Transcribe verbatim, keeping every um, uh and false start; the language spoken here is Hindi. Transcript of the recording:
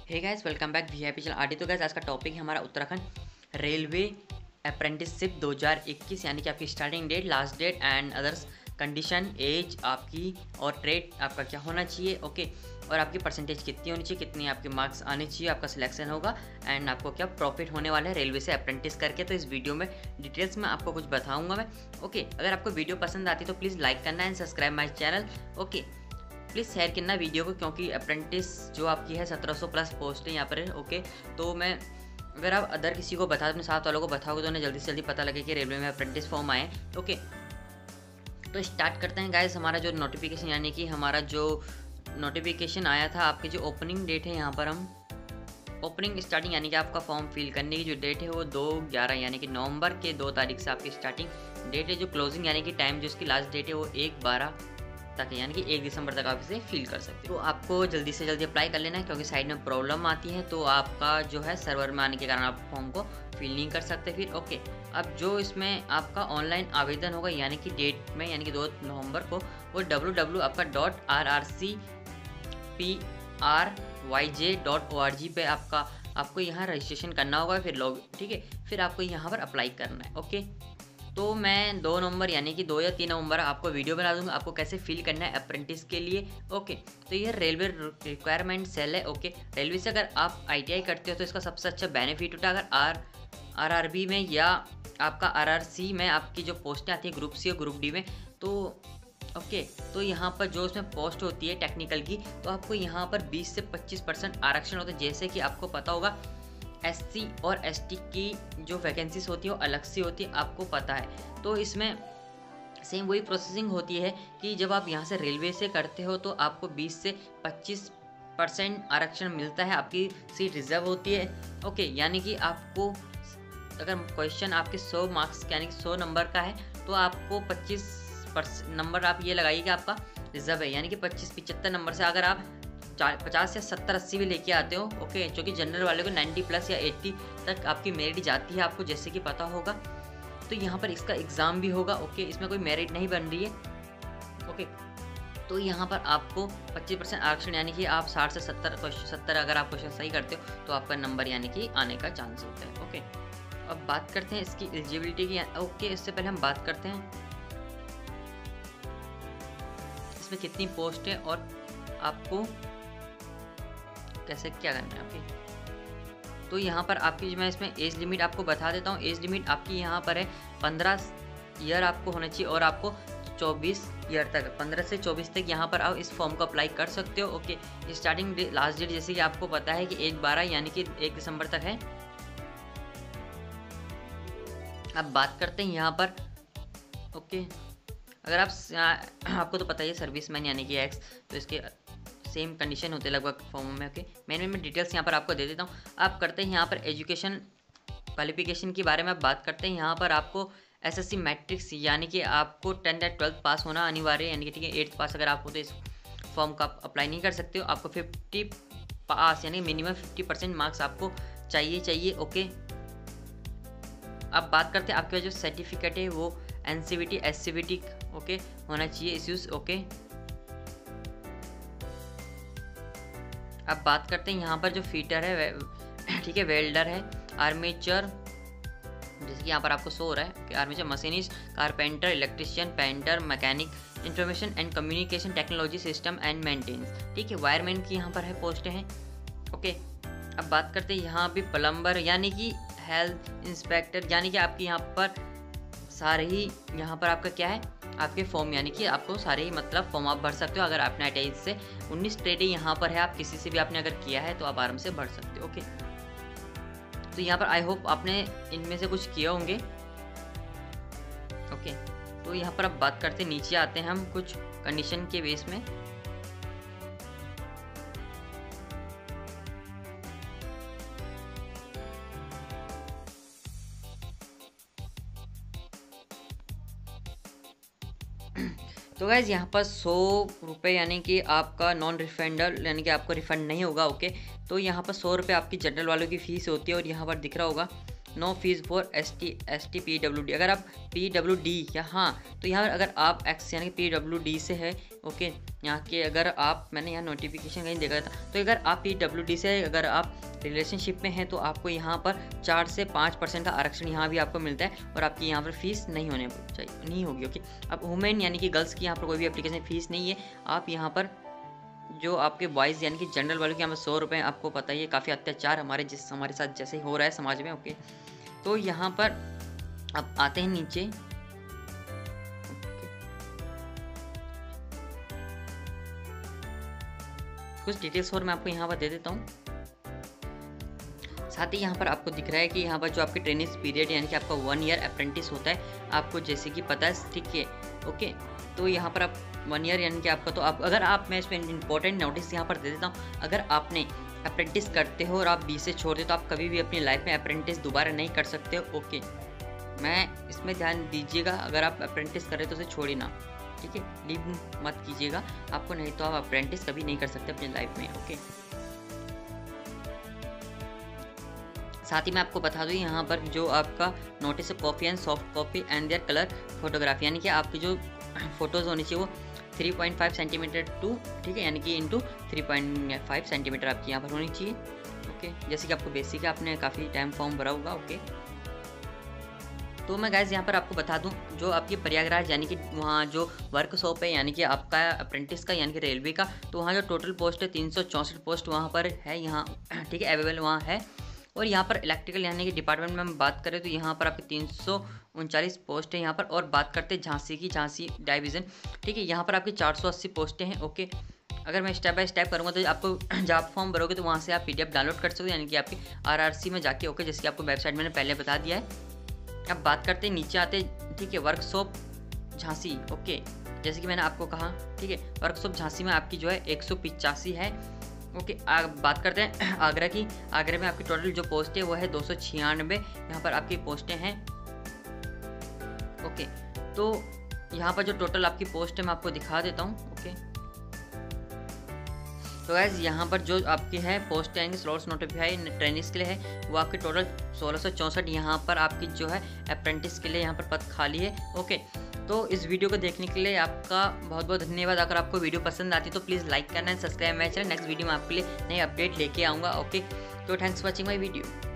Hey guys, welcome back V I P channel R D. तो गाइस आज का टॉपिक है हमारा उत्तराखंड रेलवे अप्रेंटिसशिप दो हज़ार इक्कीस, यानी कि आपकी starting date, last date and others condition, age आपकी और ट्रेड आपका क्या होना चाहिए, ओके। और आपकी परसेंटेज कितनी होनी चाहिए, कितनी आपके मार्क्स आने चाहिए, आपका सिलेक्शन होगा एंड आपको क्या प्रॉफिट होने वाला है रेलवे से अप्रेंटिस करके। तो इस वीडियो में डिटेल्स में आपको कुछ बताऊंगा मैं, ओके। अगर आपको वीडियो पसंद आती है तो प्लीज़ लाइक करना and subscribe my channel, okay. Please share करना वीडियो को, क्योंकि अप्रेंटिस जो आपकी है सत्रह सौ प्लस पोस्ट है यहाँ पर, ओके। तो मैं अगर आप अदर किसी को बता अपने साथ वालों को बताओगे तो उन्हें जल्दी से जल्दी पता लगे कि रेलवे में अप्रेंटिस फॉर्म आए, ओके। तो स्टार्ट करते हैं गाइस। हमारा जो नोटिफिकेशन यानी कि हमारा जो नोटिफिकेशन आया था, आपकी जो ओपनिंग डेट है यहाँ पर हम ओपनिंग स्टार्टिंग यानी कि आपका फॉर्म फिल करने की जो डेट है वो दो ग्यारह यानी कि नवंबर के दो तारीख से आपकी स्टार्टिंग डेट है। जो क्लोजिंग यानी कि टाइम जो इसकी लास्ट डेट है वो एक बारह तक है, यानी कि एक दिसंबर तक आप इसे फिल कर सकते हो। तो आपको जल्दी से जल्दी अप्लाई कर लेना है, क्योंकि साइड में प्रॉब्लम आती है तो आपका जो है सर्वर में आने के कारण आप फॉर्म को फिल नहीं कर सकते फिर, ओके। अब जो इसमें आपका ऑनलाइन आवेदन होगा यानी कि डेट में यानी कि दो नवंबर को, वो डब्ल्यू डब्ल्यू आपका dot R R C P R Y J dot O R G पे आपका आपको यहाँ रजिस्ट्रेशन करना होगा, फिर लॉग, ठीक है। फिर आपको यहाँ पर अप्लाई करना है, ओके। तो मैं दो नवंबर यानी कि दो या तीन नवंबर आपको वीडियो बना दूंगा आपको कैसे फिल करना है अप्रेंटिस के लिए, ओके। तो ये रेलवे रिक्वायरमेंट सेल है, ओके। रेलवे से अगर आप आई टी आई करते हो तो इसका सबसे अच्छा बेनिफिट होता है। अगर आर आर आर बी में या आपका आर आर सी में आपकी जो पोस्टें आती है ग्रुप सी और ग्रुप डी में, तो ओके okay, तो यहाँ पर जो उसमें पोस्ट होती है टेक्निकल की, तो आपको यहाँ पर बीस से पच्चीस परसेंट आरक्षण होता है। जैसे कि आपको पता होगा एससी और एसटी की जो वैकेंसीज होती है वो अलग से होती है, आपको पता है। तो इसमें सेम वही प्रोसेसिंग होती है कि जब आप यहाँ से रेलवे से करते हो तो आपको बीस से पच्चीस परसेंट आरक्षण मिलता है, आपकी सीट रिजर्व होती है, ओके। यानी कि आपको अगर क्वेश्चन आपके सौ मार्क्स यानी कि सौ नंबर का है तो आपको पच्चीस नंबर आप ये लगाइए कि आपका रिजर्व है, यानी कि पच्चीस पिचहत्तर नंबर से अगर आप पचास या सत्तर अस्सी भी लेके आते हो, ओके, जो कि जनरल वाले को नब्बे प्लस या अस्सी तक आपकी मेरिट जाती है, आपको जैसे कि पता होगा। तो यहाँ पर इसका एग्ज़ाम भी होगा, ओके। इसमें कोई मेरिट नहीं बन रही है, ओके। तो यहाँ पर आपको पच्चीस परसेंट आरक्षण यानी कि आप साठ से सत्तर सत्तर अगर आप क्वेश्चन सही करते हो तो आपका नंबर यानी कि आने का चांस होता है, ओके। अब बात करते हैं इसकी एलिजिबिलिटी की, ओके। इससे पहले हम बात करते हैं इसमें कितनी पोस्ट है और आपको कैसे क्या करना है, ओके। तो यहाँ पर आपकी मैं इसमें एज लिमिट आपको बता देता हूँ। एज लिमिट आपकी यहाँ पर है पंद्रह ईयर आपको होना चाहिए और आपको चौबीस ईयर तक, पंद्रह से चौबीस तक यहाँ पर आप इस फॉर्म को अप्लाई कर सकते हो, okay. Starting date last date जैसे कि आपको पता है कि एक बारह यानी कि एक दिसंबर तक है। अब बात करते हैं यहाँ पर, ओके। अगर आप आपको तो पता ही है सर्विस मैन यानी कि एक्स, तो इसके सेम कंडीशन होते हैं लगभग फॉर्म में, ओके। मैंने मैं डिटेल्स यहाँ पर आपको दे देता हूँ। आप करते हैं यहाँ पर एजुकेशन क्वालिफिकेशन के बारे में आप बात करते हैं। यहाँ पर आपको एसएससी मैट्रिक्स यानी कि आपको टेंथ या ट्वेल्थ पास होना अनिवार्य है, यानी कि ठीक है एट्थ पास अगर आप हो तो इस फॉर्म का आप अप्लाई नहीं कर सकते हो। आपको फिफ्टी पास यानी मिनिमम फिफ्टी परसेंट मार्क्स आपको चाहिए चाहिए ओके। अब बात करते हैं आपके जो सर्टिफिकेट है वो N C V T S C V T okay होना चाहिए इश्यूज, ओके। अब बात करते हैं यहाँ पर जो फीटर है, ठीक है, वेल्डर है, आर्मेचर, जैसे कि यहाँ पर आपको शो हो रहा है कि armature, machinist, carpenter, electrician, painter, mechanic, information and communication technology system and maintenance, ठीक है। वायरमैन की यहाँ पर है पोस्टें हैं, ओके। अब बात करते हैं यहाँ भी प्लम्बर यानी कि हेल्थ इंस्पेक्टर, यानी कि आपकी यहाँ पर सारे ही यहाँ पर आपका क्या है आपके फॉर्म, यानी कि आपको सारे ही मतलब फॉर्म आप भर सकते हो। अगर आपने आई टी आई से उन्नीस ट्रेड यहाँ पर है, आप किसी से भी आपने अगर किया है तो आप आराम से भर सकते हो, ओके। तो यहाँ पर आई होप आपने इनमें से कुछ किए होंगे, ओके। तो यहाँ पर अब बात करते हैं, नीचे आते हैं हम कुछ कंडीशन के बेस में। तो गाइज़ यहाँ पर सौ रुपये यानी कि आपका नॉन रिफंडल यानी कि आपको रिफ़ंड नहीं होगा, ओके। तो यहाँ पर सौ रुपये आपकी जनरल वालों की फ़ीस होती है और यहाँ पर दिख रहा होगा no fees for S T S T P W D. अगर आप पी डब्ल्यू डी या हाँ तो यहाँ अगर आप एक्स यानी कि पी डब्ल्यू डी से है ओके। यहाँ के अगर आप, मैंने यहाँ नोटिफिकेशन कहीं देखा था, तो अगर आप पी डब्ल्यू डी से अगर आप रिलेशनशिप में हैं तो आपको यहाँ पर चार से पाँच परसेंट का आरक्षण यहाँ भी आपको मिलता है और आपकी यहाँ पर फीस नहीं होने चाहिए, नहीं होगी। ओके, अब वुमेन यानी कि गर्ल्स की यहाँ पर कोई भी एप्लीकेशन फीस नहीं है। आप यहाँ पर जो आपके बॉयज़ यानी कि जनरल वालों के यहाँ पर सौ रुपये, आपको पता ही है काफ़ी अत्याचार हमारे जिस हमारे साथ जैसे हो रहा है समाज में। ओके, तो यहाँ पर अब आते हैं नीचे। कुछ डिटेल्स और मैं आपको यहाँ पर दे देता हूँ। साथ ही यहाँ पर आपको दिख रहा है कि यहाँ पर जो आपकी ट्रेनिंग पीरियड यानी कि आपका वन ईयर अप्रेंटिस होता है, आपको जैसे कि पता है, ठीक है। ओके, तो यहाँ पर आप वन ईयर यानी कि आपका, तो आप अगर आप, मैं इसमें इंपॉर्टेंट नोटिस यहाँ पर दे देता हूँ, अगर आपने अप्रेंटिस करते हो और आप बीच से छोड़ दे तो आप कभी भी अपनी लाइफ में अप्रेंटिस दोबारा नहीं कर सकते हो। ओके, मैं इसमें ध्यान दीजिएगा, अगर आप अप्रेंटिस करें तो उसे छोड़िए ना, ठीक है, लीव मत कीजिएगा आपको, नहीं तो आप अप्रेंटिस कभी नहीं कर सकते अपनी लाइफ में। ओके, साथ ही मैं आपको बता दूँ यहाँ पर जो आपका notice copy and soft copy and there colour photography, यानी कि आपकी जो फोटोज़ होनी चाहिए वो three point five centimetre to, ठीक है, यानी कि into three point five centimetre आपकी यहाँ पर होनी चाहिए। ओके, जैसे कि आपको बेसिक है, आपने काफ़ी टाइम फॉर्म भरा होगा। ओके, तो मैं गाइस यहाँ पर आपको बता दूं, जो आपकी प्रयागराज यानी कि वहाँ जो वर्कशॉप है यानी कि आपका अप्रेंटिस का यानी कि रेलवे का, तो वहाँ जो टोटल पोस्ट है तीन सौ चौंसठ पोस्ट वहाँ पर है, यहाँ ठीक है, अवेलेबल वहाँ है। और यहाँ पर इलेक्ट्रिकल यानी कि डिपार्टमेंट में हम बात करें तो यहाँ पर आपकी तीन सौ उनचालीस पोस्ट है यहाँ पर। और बात करते हैं झांसी की, झांसी डिवीज़न, ठीक है, यहाँ पर आपकी चार सौ अस्सी पोस्टें हैं। ओके, अगर मैं स्टेप बाय स्टेप करूँगा तो आपको जब आप फॉर्म भरोगे तो वहाँ से आप पीडीएफ डाउनलोड कर सकते हो, यानी कि आपकी आरआरसी में जाके। ओके, जैसे कि आपको वेबसाइट मैंने पहले बता दिया है। अब बात करते हैं, नीचे आते, ठीक है, वर्कशॉप झांसी। ओके, जैसे कि मैंने आपको कहा, ठीक है, वर्कशॉप झांसी में आपकी जो है एक सौ पिचासी है। ओके, बात करते हैं आगरा की। आगरा में आपकी टोटल जो पोस्ट है वो है दो सौ छियानवे, यहाँ पर आपकी पोस्टें हैं। ओके, तो यहाँ पर जो टोटल आपकी पोस्ट है मैं आपको दिखा देता हूँ। ओके, तो गाइस यहाँ पर जो आपकी है पोस्ट आएंगे स्लॉट्स नोटिफाई ट्रेनिंग्स के लिए है, वो आपकी टोटल सोलह सौ चौंसठ यहाँ पर आपकी जो है अप्रेंटिस के लिए यहाँ पर पद खाली है। ओके, तो इस वीडियो को देखने के लिए आपका बहुत बहुत धन्यवाद। अगर आपको वीडियो पसंद आती तो प्लीज़ लाइक करना and subscribe my channel. Next video में आपके लिए नई अपडेट लेके आऊँगा। ओके, तो thanks for watching my video.